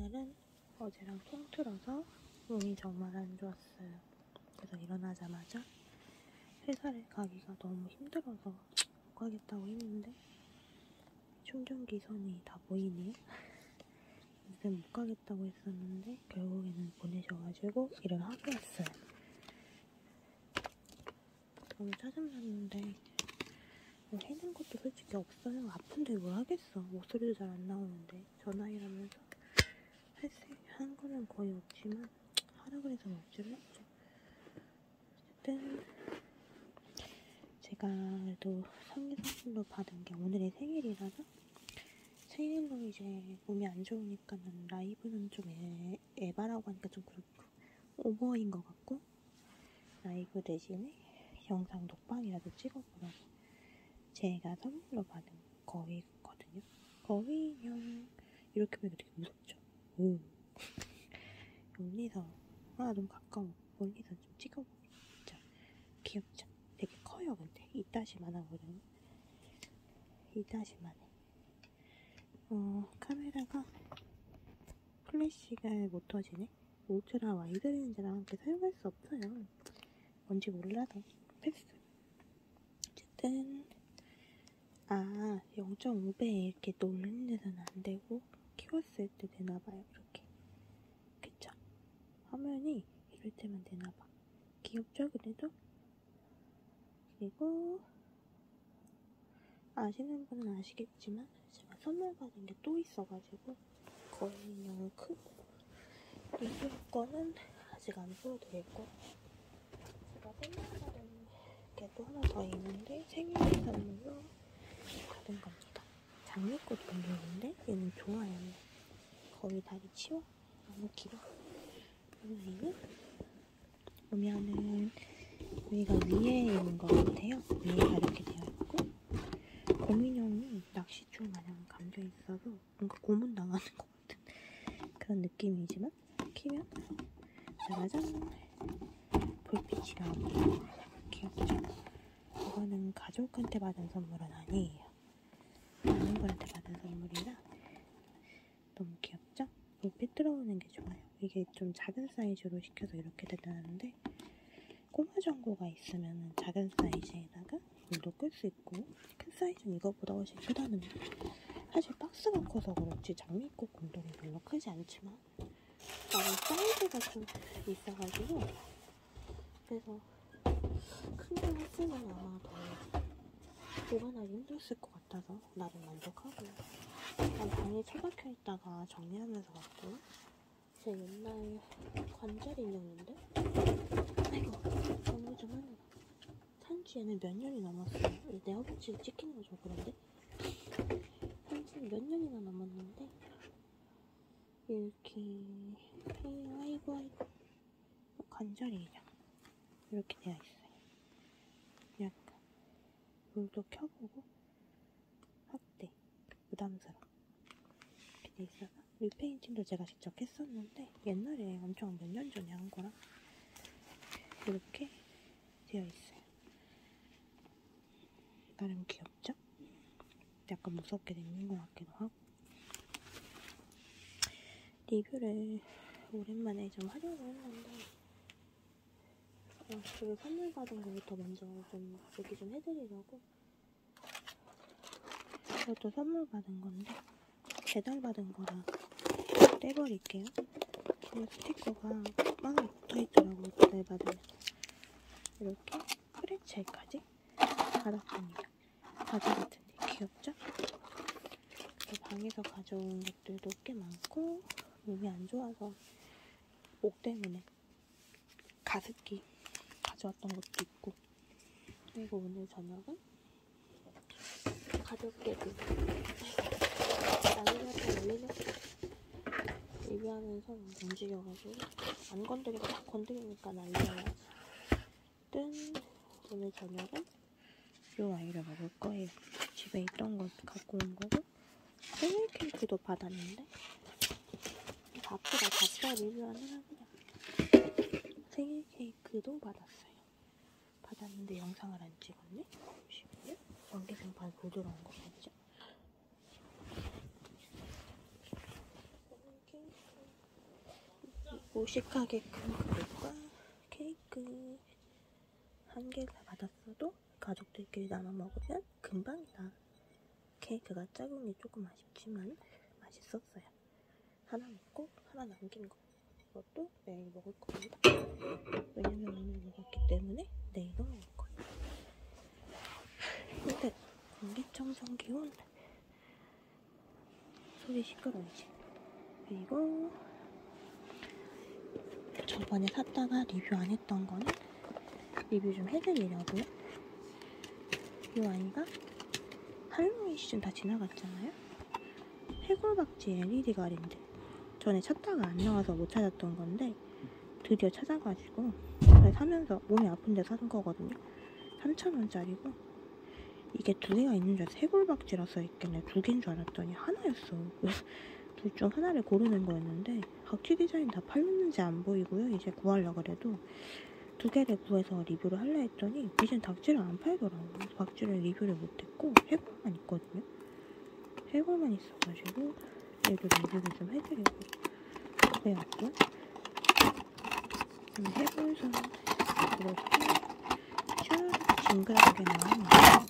오늘은 어제랑 통틀어서 몸이 정말 안 좋았어요. 그래서 일어나자마자 회사를 가기가 너무 힘들어서 못 가겠다고 했는데 충전기 선이 다 보이네요. 아무튼 못 가겠다고 했었는데 결국에는 보내셔가지고 일을 하고 왔어요. 너무 짜증났는데 뭐 해는 것도 솔직히 없어요. 아픈데 뭘 하겠어. 목소리도 잘 안 나오는데 전화일하면서 한 거는 거의 없지만 하라 그래서 억지로 했죠. 어쨌든 제가 또 생일 선물로 받은 게 오늘의 생일이라서 생일로 이제 몸이 안 좋으니까는 라이브는 좀 에바라고 하니까 좀 그렇고 오버인 것 같고 라이브 대신에 영상 녹방이라도 찍어보라고 제가 선물로 받은 거위거든요. 거위인형 이렇게 보니까 되게 무섭죠? 멀리서 너무 가까워. 멀리서 좀 찍어보자. 귀엽죠? 되게 커요. 근데 이따시만 하거든요. 이따시만 해. 카메라가 플래시가 못 터지네. 울트라 와이드 렌즈랑 함께 사용할 수 없어요. 뭔지 몰라도 패스. 어쨌든 0.5배 이렇게 놀리는 데서는 안 되고 키웠을 때 되나봐요. 이렇게. 그쵸? 화면이 이럴 때만 되나봐. 귀엽죠? 그래도? 그리고 아시는 분은 아시겠지만 제가 선물 받은 게 또 있어가지고 거의 인형은 크고 리뷰 거는 아직 안 보여드리고 제가 선물 받은 게 또 하나 더 있는데 생일 선물로 받은 겁니다. 장미꽃 공룡인데 얘는 좋아요. 거의 다리 치워? 너무 길어. 이 아이는 보면은 여기가 위에 있는 것 같아요. 위에가 이렇게 되어 있고 곰인형이 낚시줄 마냥 감겨있어서 뭔가 고문당하는 것 같은 그런 느낌이지만 키면 짜라잔 불빛이 나오고 귀엽죠? 이거는 가족한테 받은 선물은 아니에요. 아는 분한테 받은 선물이라 너무 귀엽죠? 불빛 들어오는 게 좋아요. 이게 좀 작은 사이즈로 시켜서 이렇게 되는데 꼬마 전구가 있으면 작은 사이즈에다가 물도 끌 수 있고 큰 사이즈는 이거보다 훨씬 크다는데 사실 박스가 커서 그렇지 장미꽃 공동이 별로 크지 않지만 나는 사이즈가 좀 있어가지고 그래서 큰 거 했으면 아마 더 보관하기 힘들었을 것 같아서 나름 만족하고 난 방에 처박혀 있다가 정리하면서 갔고 제 옛날 관절 인형인데 아이고 정리 좀 하느라 산지 얘는 몇 년이 넘었어요. 내 허벅지에 찍힌 거죠. 그런데 산지 몇 년이나 넘었는데 이렇게 아이고 관절이죠. 이렇게 되어 있어요. 약간 물도 켜보고 확대 부담스러워 이렇게 돼 있어서 리페인팅도 제가 직접 했었는데 옛날에 엄청 몇 년 전에 한 거라 이렇게 되어 있어요. 나름 귀엽죠? 약간 무섭게 생긴 것 같기도 하고 리뷰를 오랜만에 좀 하려고 했는데 그리고 선물 받은 거부터 먼저 좀 얘기 좀 해드리려고 이것도 선물 받은 건데 배달 받은 거라 떼버릴게요. 이 스티커가 막 붙어있더라고요. 배달 받으면 이렇게 프레첼까지 받았습니다. 과자 같은데 귀엽죠? 방에서 가져온 것들도 꽤 많고 몸이 안 좋아서 목 때문에 가습기 가져왔던 것도 있고 그리고 오늘 저녁은 가볍게도 난리났다 열리냈어. 리뷰하면서 움직여가지고 안 건드리고 막 건드리니까 난리나요. 오늘 저녁은 요 아이를 먹을 거예요. 집에 있던 거 갖고 온 거고 생일 케이크도 받았는데 바쁘다 잡다 리뷰하느라 그냥 생일 케이크도 받았는데 영상을 안 찍었네? 잠시만요. 전기등판 부드러운 거 맞죠? 생일 케이크 무식하게끔 그릇과 케이크 한 개를 받았어도 가족들끼리 나눠 먹으면 금방이다. 케이크가 작은 게 조금 아쉽지만 맛있었어요. 하나 먹고 하나 남긴 거. 이것도 내일 먹을 겁니다. 왜냐면 오늘 먹었기 때문에 내일도 먹을 거예요. 근데 공기청정기온 소리 시끄러우지. 그리고 저번에 샀다가 리뷰 안 했던 거는 리뷰 좀 해드리려고요. 이 아이가 할로윈 시즌 다 지나갔잖아요. 해골박쥐 LED 가랜드. 전에 찾다가 안 나와서 못 찾았던 건데 드디어 찾아가지고 사면서 몸이 아픈데 산 거거든요. 3,000원짜리고 이게 두 개가 있는 줄 알았어. 해골박쥐라 써있길래 두 개인 줄 알았더니 하나였어. 둘 중 하나를 고르는 거였는데 박쥐 디자인 다 팔렸는지 안 보이고요. 이제 구하려고 그래도 두 개를 구해서 리뷰를 하려 했더니 이젠 닭쥐를 안 팔더라고요. 박쥐를 리뷰를 못했고 해골만 있거든요. 해골만 있어가지고 얘도 리뷰를 좀 해드리고 그래갖고 해골선 이렇게 쭉 징그럽게 나온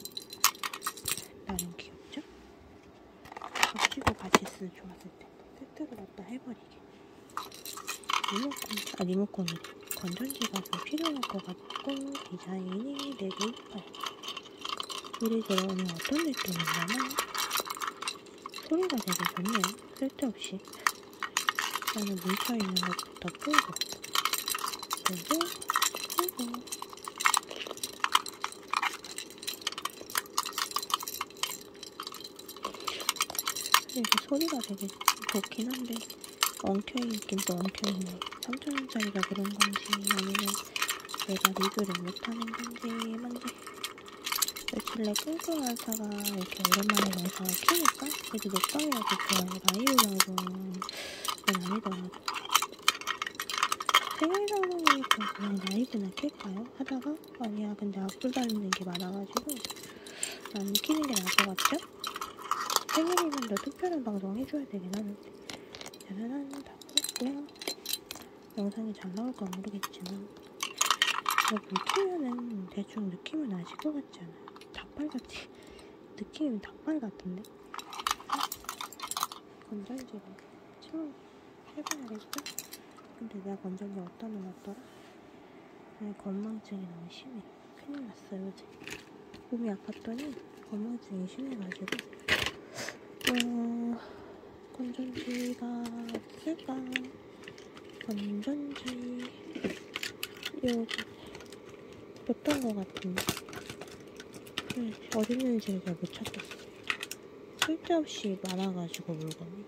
나름 귀엽죠? 박쥐도 같이 쓰면 좋았을 텐데 세트로 갖다 해버리게. 리모컨이래. 건전지가 좀 필요할 것 같고 디자인이 되게 이뻐요. 소리 들어오면 어떤 느낌이냐면 소리가 되게 좋네요. 쓸데없이 나는 뭉쳐있는 것부터 풀고 이렇게 소리가 되게 좋긴 한데 엉켜있긴 또 엉켜있네. 3,000원짜리가 그런 건지 아니면 내가 리뷰를 못하는 건지 뭔지 며칠 내 끙끙 앓다가 이렇게 오랜만에 영상을 켜니까 그래도 녹방이라도 좋아요. 라이브 방송은 아니더라고. 생일방송이니까 그냥 라이브나 켤까요? 하다가 아니야 근데 악플 달리는 게 많아가지고 안 켜는 게 나을 것 같죠? 생일이면 더 특별한 방송 해줘야 되긴 하는데 짜라란 다 껐고요. 영상이 잘 나올까 모르겠지만 이거 물 키면은 대충 느낌은 아실 것 같지 않아요? 닭발같이 느낌이 닭발 같은데? 건전지를 해봐야겠어? 근데 내가 건전지 어디다 놓았더라? 건망증이 너무 심해. 큰일 났어 요즘. 몸이 아팠더니 건망증이 심해가지고 건전지가 없을까? 건전지 여기 뒀던 것 같은데 어디 있는지를 잘 못 찾겠어. 쓸데없이 많아가지고 물건이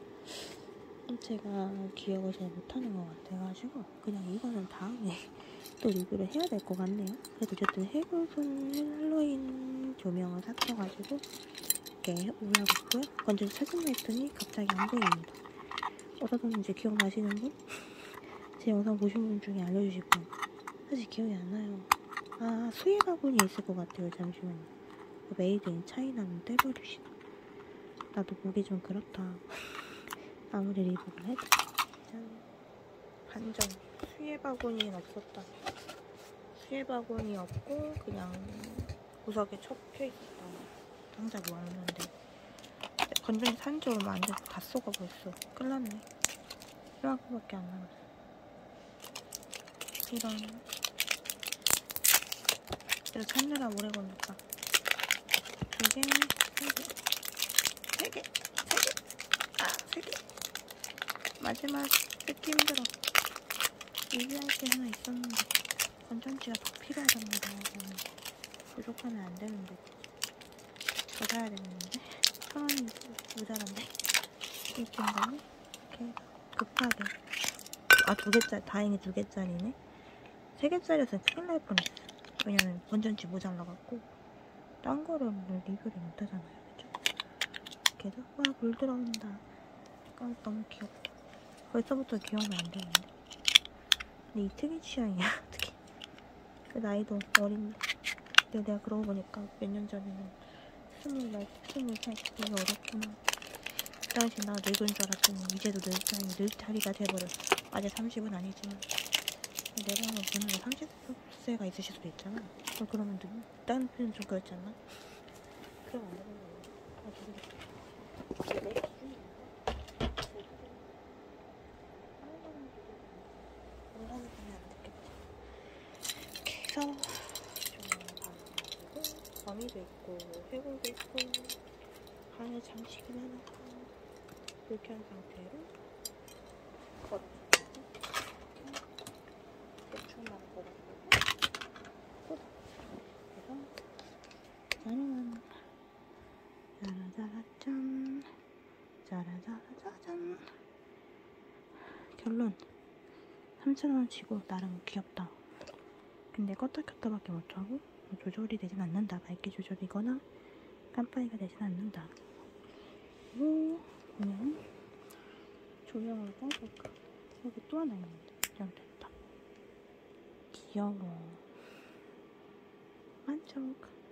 제가 기억을 잘 못하는 것 같아가지고 그냥 이거는 다음에 또 리뷰를 해야 될 것 같네요. 그래도 어쨌든 해골손 헬로윈 조명을 샀어가지고 이렇게 올라고 있고요. 건전지 찾으려 했더니 갑자기 안 보입니다. 어디다 뒀는지 기억나시는 분? 제 영상 보신 분 중에 알려주실 분. 사실 기억이 안 나요. 아, 수혜 바구니 있을 것 같아요. 잠시만요. 메이드 인 차이나는 떼버리시다. 나도 보기 좀 그렇다. 아무리 리뷰를 해도. 짠. 반전. 수혜 바구니는 없었다. 수혜 바구니 없고 그냥 구석에 접혀있었다. 당장 모았는데 건전지 산지 얼마 안 돼서 다 썩어 벌써. 큰일났네. 이만큼밖에 안 남았어. 이런 이거 찾느라 오래 걸렸다. 2개, 3개, 3개, 3개, 3개. 마지막 뜯기 힘들어. 리뷰할 게 하나 있었는데 건전지가 더 필요하답니다. 부족하면 안 되는데 더 사야 되는데 1,000원이 모자란데 이 정도는 이렇게 급하게 2개짜리, 다행히 2개짜리네. 3개짜리였으면 큰일 날 뻔했어. 왜냐면 건전지 모자라갖고 딴 거를 리뷰를 못하잖아요. 그쵸? 이렇게 해서 와 물 들어온다. 너무 귀엽다. 벌써부터 귀여우면 안 되는데. 근데 이 특이 취향이야. 어떡해. 그 나이도 어린데. 근데 내가 그러고 보니까 몇 년 전에는 24, 23 되게 어렸구나. 그 당시 나 늙은 줄 알았더니 이제도 늙다리가 돼버렸어. 아직 30은 아니지만 내가 한번 보는 30세가 있으실 수도 있잖아. 그러면 다른 표현 좀 그렇지 않나? 그럼 안 되는 거야. 내 기준이 온라인 보면 안 됐겠지. 이렇게 해서 조명을 받아가지고 거미도 있고 해골도 있고 하늘 장식이 많았고 이렇게 한 상태로 걸어주고 대충만 걸어주고 그래서 짜란 짜라짜라짠 짜라짜라짜잔. 결론 3,000원치고 나름 귀엽다. 근데 껐다 켰다밖에 못하고 조절이 되진 않는다. 밝기 조절이거나 깜빡이가 되진 않는다. 그리고 보면 조명을 꺼볼까? 여기 또 하나 있는데 여기 됐다. 귀여워. 만족.